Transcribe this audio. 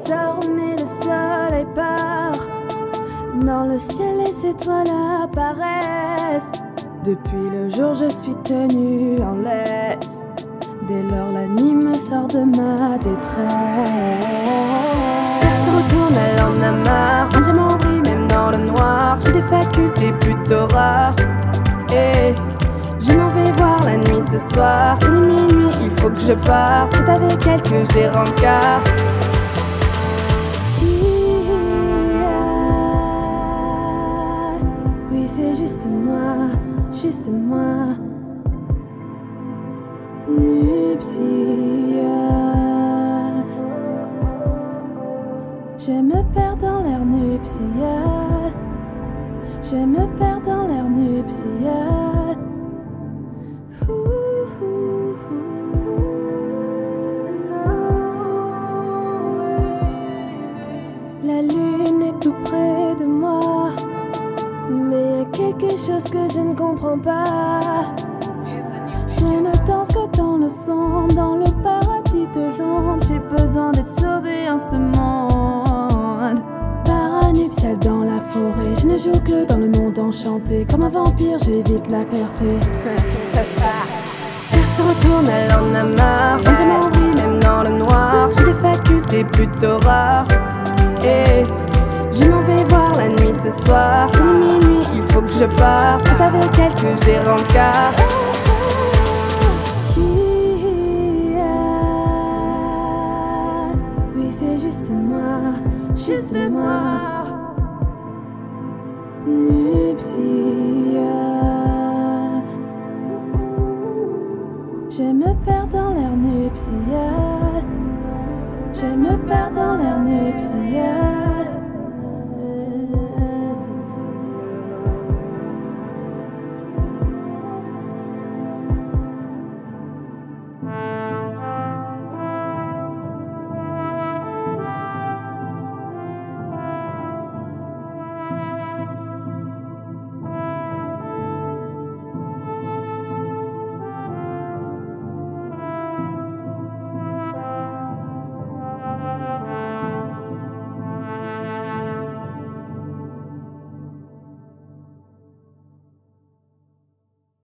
s'endort mais le soleil part. Dans le ciel les étoiles apparaissent. Depuis le jour je suis tenue en laisse. Dès lors la nuit me sort de ma détresse. Terre se retourne, elle en a marre. Un diamant brille même dans le noir. J'ai des facultés plutôt rares. Et je m'en vais voir la nuit ce soir. Il est minuit, il faut que je parte. C'est avec elle que j'ai rencard. Oui, c'est juste moi, juste moi. Nuptial. Je me perds dans l'air nuptial. Je me perds dans l'air nuptial. La lune est tout près de moi, mais y a quelque chose que je ne comprends pas. Je ne danse que dans le son, dans le paradis de l'ombre. J'ai besoin d'être sauvée en ce monde. Paranuptial dans la forêt, je ne joue que dans le monde enchanté. Comme un vampire, j'évite la clarté. Terre se retourne, elle en a marre. Un diamant brille même dans le noir. J'ai des facultés plutôt rares. Et je m'en vais voir la nuit ce soir. Il est minuit, il faut que je parte. C'est avec elle que j'ai rencard. Oui, c'est juste moi, juste moi. Nuptial. Je me perds dans l'air nuptial. Je me perds dans